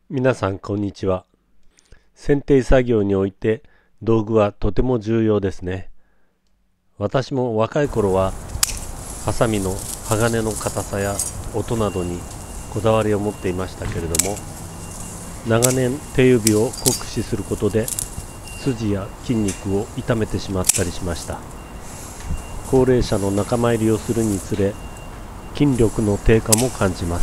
皆さんこんにちは。剪定作業において道具はとても重要ですね。私も若い頃はハサミの鋼の硬さや音などにこだわりを持っていましたけれども、長年手指を酷使することで筋や筋肉を痛めてしまったりしました。高齢者の仲間入りをするにつれ筋力の低下も感じます。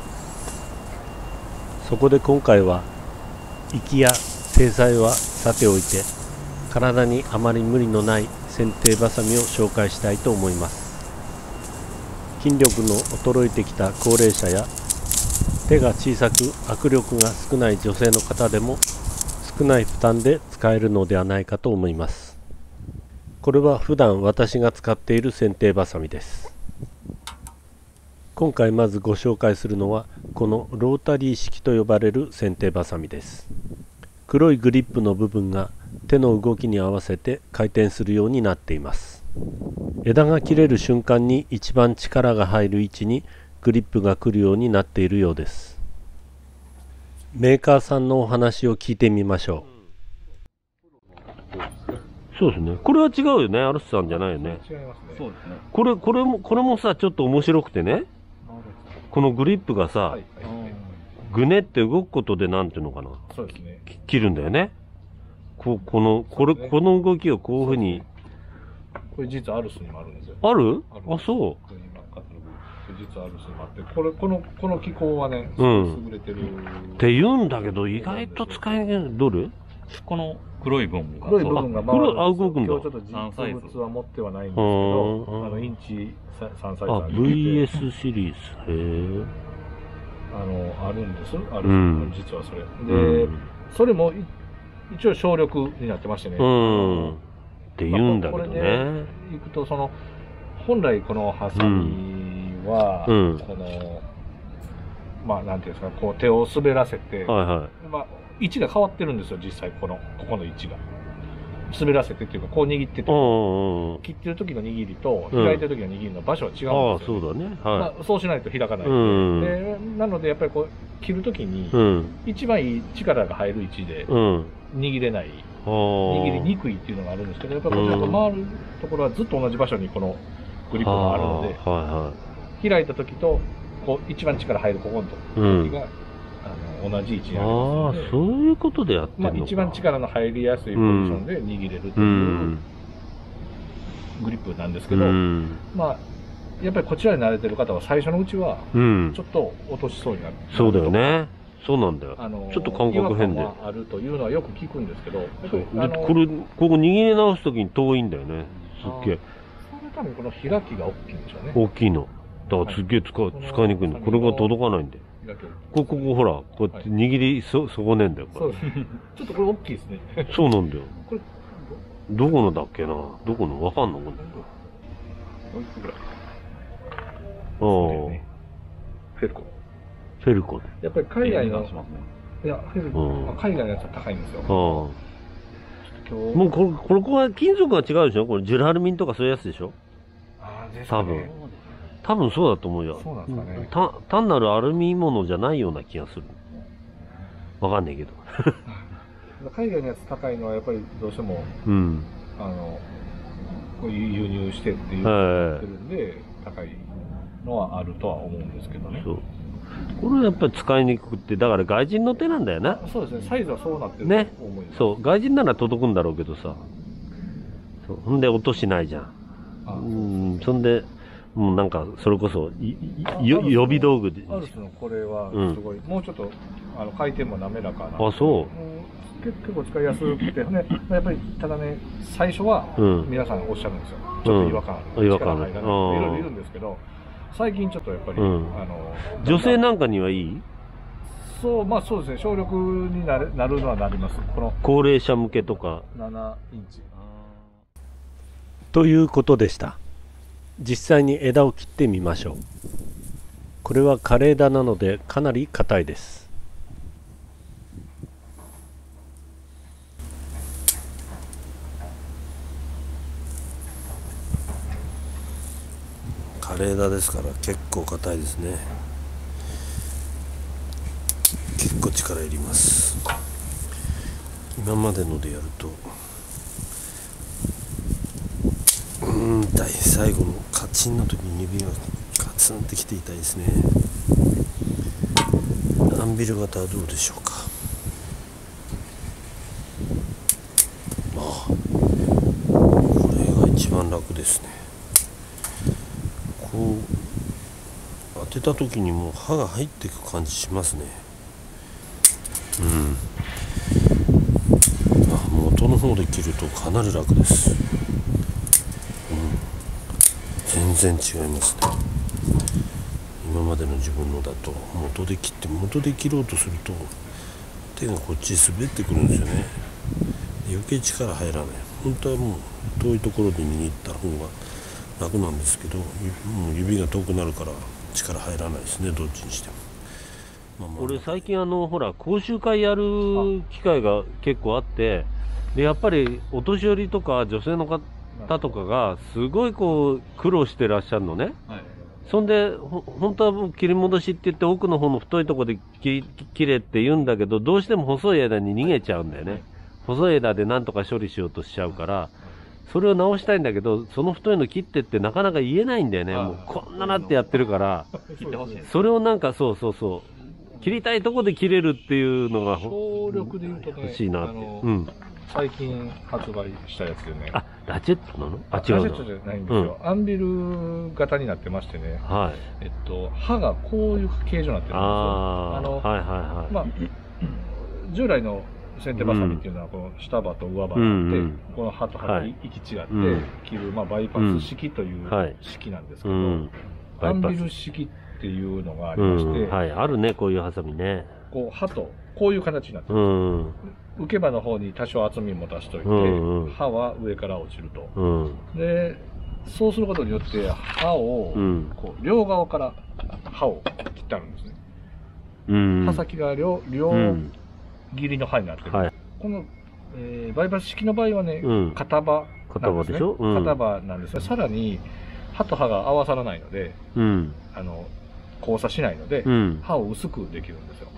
そこで今回は息や制裁はさておいて、体にあまり無理のない剪定バサミを紹介したいと思います。筋力の衰えてきた高齢者や手が小さく握力が少ない女性の方でも少ない負担で使えるのではないかと思います。これは普段私が使っている剪定バサミです。今回まずご紹介するのはこのロータリー式と呼ばれる剪定バサミです。黒いグリップの部分が手の動きに合わせて回転するようになっています。枝が切れる瞬間に一番力が入る位置にグリップが来るようになっているようです。メーカーさんのお話を聞いてみましょう。そうですね。これは違うよね。アルスさんじゃないよね。 違いますね。 そうですね。 これもさ、ちょっと面白くてね。このグリップがさ、 はい、 ぐねって動くことでなんていうのかな。 そうですね。 切るんだよね。この動きをこういうふうに。 これ実はアルスにもあるんですよ。 ある？ あるあ、そう。 これ今カタログ。これ実はアルスにもあって、この機構はね、優れてる。 って言うんだけど、意外と使いにくい。どれ？ この黒い部分が。 黒い部分が回るんですよ。 動くんだ。 今日ちょっと実物は持ってはないんですけど、インチ3サイズある。 VS シリーズ。へえ。 あるんです。実はそれ。で、それも一応省力になってましてね。 って言うんだけどね。 これでいくと、本来このハサミは、なんていうんですか、こう手を滑らせて、位置が変わってるんですよ、実際ここの位置が。滑らせてっていうか、こう握ってて、切ってる時の握りと、開いてる時の握りの場所は違うんですよ。 そうだね。 そうしないと開かないので、なのでやっぱりこう、切る時に、一番いい力が入る位置で、握れない、握りにくいっていうのがあるんですけど、やっぱりこちらと回るところはずっと同じ場所にこのグリップがあるので、開いた時と、こう、一番力入るここの時が、同じ位置にありますので、 そういうことでやってるのか。 一番力の入りやすいポジションで握れるというグリップなんですけど、やっぱりこちらに慣れてる方は最初のうちは、ちょっと落としそうになる。 そうだよね。そうなんだよ。ちょっと感覚変で。 あるというのはよく聞くんですけど、 ここ握り直すときに遠いんだよね。すっげえ。 そのためにこの開きが大きいんでしょうね。 大きいの。だからすっげえ使いにくいの。これが届かないんだよ。ここほら、こうやって握り損ねんだよ。 そうです。ちょっとこれ大きいですね。 そうなんだよ。どこのだっけな。どこのわかんのこれ。 おいくらい。フェルコ。 フェルコ。 やっぱり海外の、いや、フェルコ、海外のやつは高いんですよ。 もうこれは金属が違うでしょ。これジュラルミンとかそういうやつでしょ。多分そうだと思うよ。 そうなんですかね。 単なるアルミものじゃないような気がする。わかんないけど。 海外のやつ高いのはやっぱりどうしても、輸入してって言ってるんで、高いのはあるとは思うんですけどね。 これはやっぱり使いにくくて、だから外人の手なんだよな。 そうですね、サイズはそうなってると思います。 そう、外人なら届くんだろうけどさ。ほんで音しないじゃん。そんで、もうなんか、それこそ、予備道具で。 アルスのこれは、すごい、もうちょっと、回転も滑らかな。 あ、そう。 結構使いやすくてね、やっぱり、ただね、最初は、皆さんおっしゃるんですよ。ちょっと違和感ある。力入らない。いろいろいるんですけど、最近ちょっとやっぱり、 女性なんかにはいい？ そうですね、省力になるのはなります。この高齢者向けとか。 7インチ。 ということでした。実際に枝を切ってみましょう。これは枯れ枝なのでかなり硬いです。枯れ枝ですから結構硬いですね。結構構力いります。今までのでやると痛い。最後のカチンの時に指がカツンってきて痛いですね。アンビル型はどうでしょうか。これが一番楽ですね。こう当てた時にもう刃が入っていく感じしますね。元の方で切るとかなり楽です。全然違いますね。今までの自分のだと元で切ろうとすると手がこっち滑ってくるんですよね。余計力入らない。本当はもう遠いところで握った方が楽なんですけど、もう指が遠くなるから力入らないですね、どっちにしても。 俺最近ほら講習会やる機会が結構あって、でやっぱりお年寄りとか女性の方とかがすごいこう苦労してらっしゃるのね。そんで本当はもう切り戻しって言って奥の方の太いところで切れって言うんだけど、どうしても細い枝に逃げちゃうんだよね。細い枝でなんとか処理しようとしちゃうから、それを直したいんだけど、その太いの切ってってなかなか言えないんだよね。もうこんななってやってるから、それをなんかそう切りたいとこで切れるっていうのが省力で言うとね、 欲しいなって。 最近発売したやつでね。 ラチェットなの？違うラチェットじゃないんですよ。アンビル型になってましてね。刃がこういう形状になってるんですよ。従来の剪定バサミっていうのはこの下刃と上刃があって、この刃と刃が行き違って切るバイパス式という式なんですけど、アンビル式っていうのがありまして、 あるね、こういうハサミね。 こう刃とこういう形になってるんですよ。受け刃の方に多少厚みも出しといて、刃は上から落ちると。で、そうすることによって刃をこう両側から刃を切ってあるんですね。刃先が両切りの刃になってる。このバイパス式の場合はね、片刃なんですね。片刃なんですが、さらに刃と刃が合わさらないので、交差しないので、刃を薄くできるんですよ。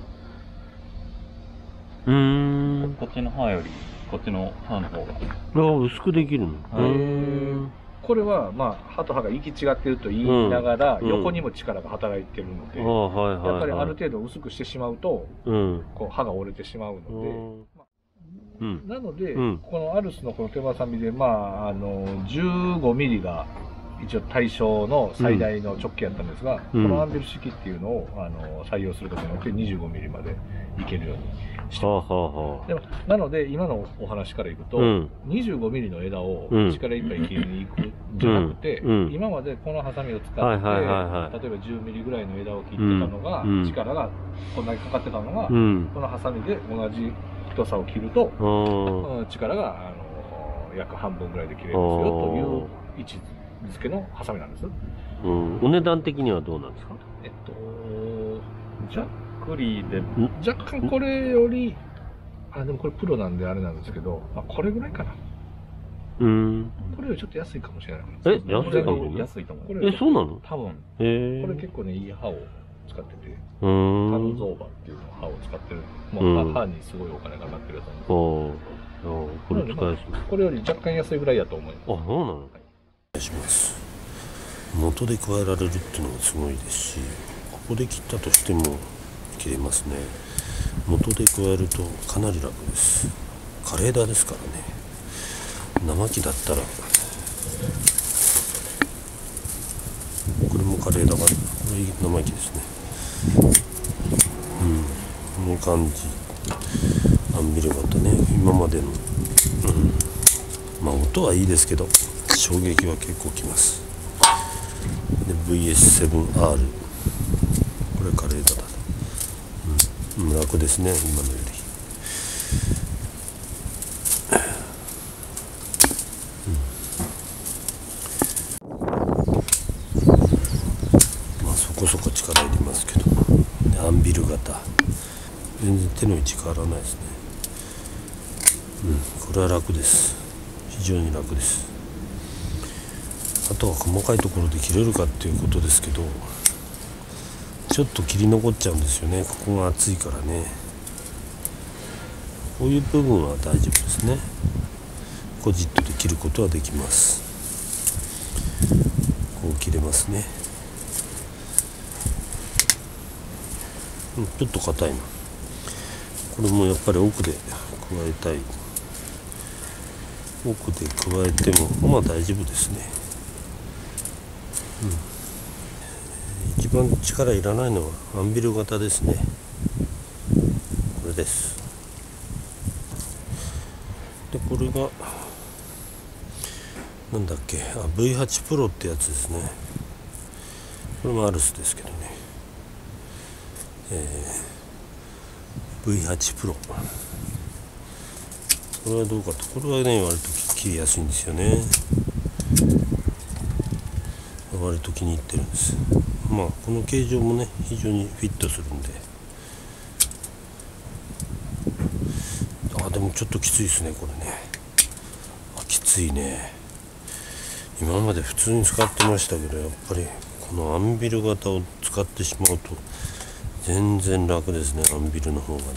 こっちの刃よりこっちの刃の方が薄くできるの。 これは刃と刃が行き違っていると言いながら、横にも力が働いているので、やっぱりある程度薄くしてしまうと、こう刃が折れてしまうので、なので、このアルスのこの手ばさみで15ミリが一応対象の最大の直径やったんですが、このアンビル式っていうのを採用することによって25ミリまでいけるようにしてます。でもなので今のお話からいくと、25ミリの枝を力いっぱい切りに行くんじゃなくて、今までこのハサミを使って、例えば10ミリぐらいの枝を切ってたのが、力がこんだけかかってたのが、このハサミで同じ太さを切ると、力が約半分ぐらいで切れるんですよという位置付けのハサミなんです。 お値段的にはどうなんですか？ ざっくりで若干これよりでもこれプロなんであれなんですけど、これぐらいかな。これよりちょっと安いかもしれない。 安いかも。 安いと思う。 そうなの？ 多分。これ結構ね、いい刃を使ってて、タンゾーバっていう刃を使ってる。もう刃にすごいお金がかかってるやつなんです。これ使いやすい。これより若干安いぐらいやと思います。 そうなの？ お願いします。元で加えられるっていうのがすごいですし、ここで切ったとしても切れますね。元で加えるとかなり楽です。枯れ枝ですからね。生木だったらこれも枯れ枝が、これ生木ですね。この感じ、アンビル型ね、今までの、音はいいですけど衝撃は結構きます。で VS7R、 これ枯れ枝だ。楽ですね、今のより。そこそこ力入れますけど、アンビル型全然手の位置変わらないですね。これは楽です。非常に楽です。あとは細かいところで切れるかっていうことですけど、ちょっと切り残っちゃうんですよね。ここが厚いからね。 こういう部分は大丈夫ですね。コジットで切ることはできます。こう切れますね。ちょっと硬いな。これもやっぱり奥で加えたい。奥で加えてもまあ大丈夫ですね。一番力いらないのはアンビル型ですね。これです。でこれがなんだっけ、V8 プロってやつですね。これもアルスですけどね、V8 プロ、これはどうかと、これはね割と切りやすいんですよね。割と気に入ってるんです。まあこの形状もね非常にフィットするんで、でもちょっときついですねこれね。きついね。今まで普通に使ってましたけど、やっぱりこのアンビル型を使ってしまうと全然楽ですね、アンビルの方がね。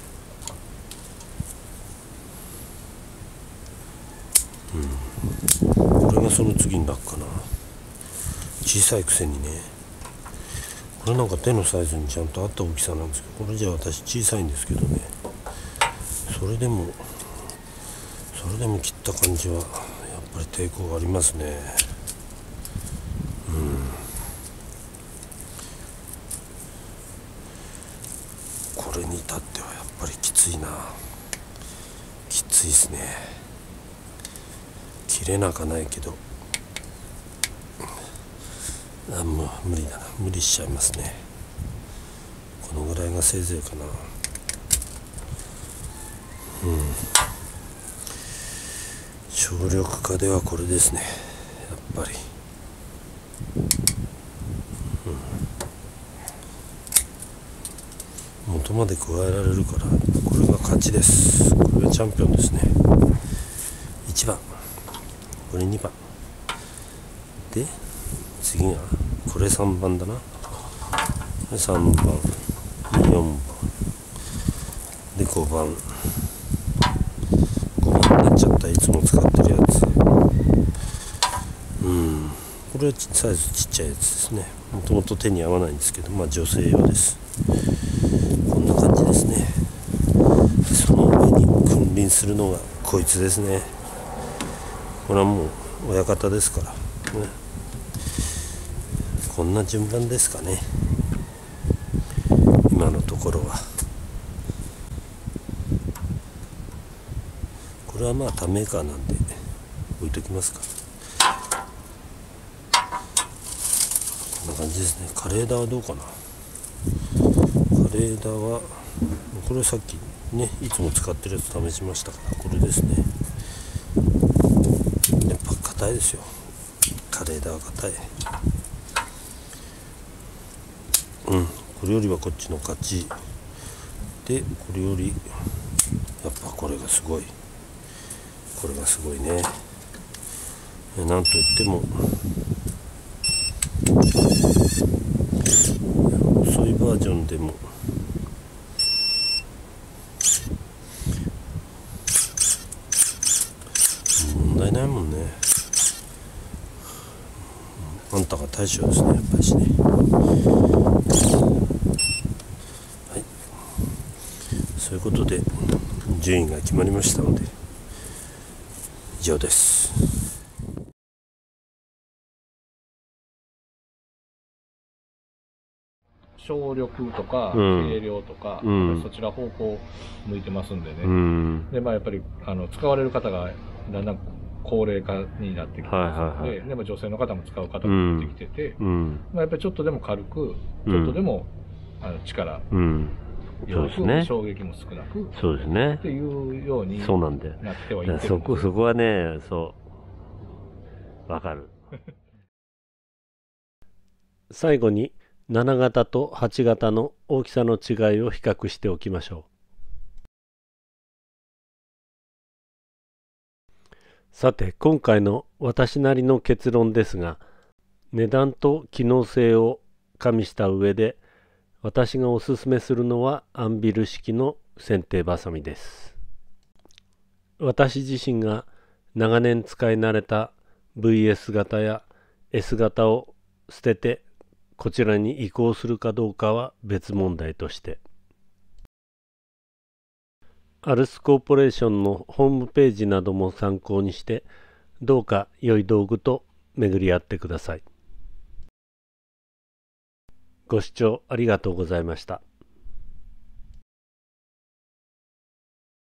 これがその次に楽かな。小さいくせにね。これなんか手のサイズにちゃんと合った大きさなんですけど、これじゃ私小さいんですけどね、それでも切った感じはやっぱり抵抗がありますね。これに至ってはやっぱりきついな。きついですね。切れなかないけど、もう無理だな。無理しちゃいますね。このぐらいがせいぜいかな。省力化ではこれですね、やっぱり。元まで加えられるから、これが勝ちです。これがチャンピオンですね。1番、これ2番で、次がこれ3番だな。3番、4番で5番になっちゃった。いつも使ってるやつ。これはサイズちっちゃいやつですね。もともと手に合わないんですけど、女性用です。こんな感じですね。その上に君臨するのがこいつですね。これはもう親方ですからね。こんな順番ですかね、今のところは。これはまあ他メーカーなんで置いときますか。こんな感じですね。枯れ枝はどうかな。枯れ枝はこれさっきねいつも使ってるやつ試しましたから、これですね。やっぱ硬いですよ。枯れ枝は硬い。これよりはこっちの勝ちで、これよりやっぱこれがすごい。これがすごいね。なんといっても遅いバージョンでも問題ないもんね。あんたが大将ですね、やっぱりしね。はい、そういうことで順位が決まりましたので以上です。 省力とか軽量とか、そちら方向向いてますんでね。でやっぱり使われる方がだんだん高齢化になってきてますので、でも女性の方も使う方も出てきてて、やっぱりちょっとでも軽く、ちょっとでも力、 そうですね、 衝撃も少なく、 そうですね、 っていうようになってはいってるんです。 そこはね、わかる。最後に7型と8型の大きさの違いを比較しておきましょう。さて今回の私なりの結論ですが、値段と機能性を加味した上で私がおすすめするのはアンビル式の剪定バサミです。 私自身が長年使い慣れた VS 型や S 型を捨ててこちらに移行するかどうかは別問題として、アルスコーポレーションのホームページなども参考にしてどうか良い道具と巡り合ってください。ご視聴ありがとうございました。